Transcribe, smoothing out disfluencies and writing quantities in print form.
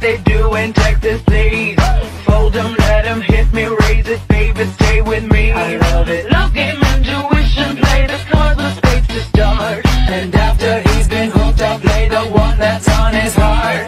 they do in Texas, please. Fold 'em, let 'em hit me, raise it, baby, stay with me. I love it. Love game, intuition, play the cards with space to start. And after he's been hooked, I'll play the one that's on his heart.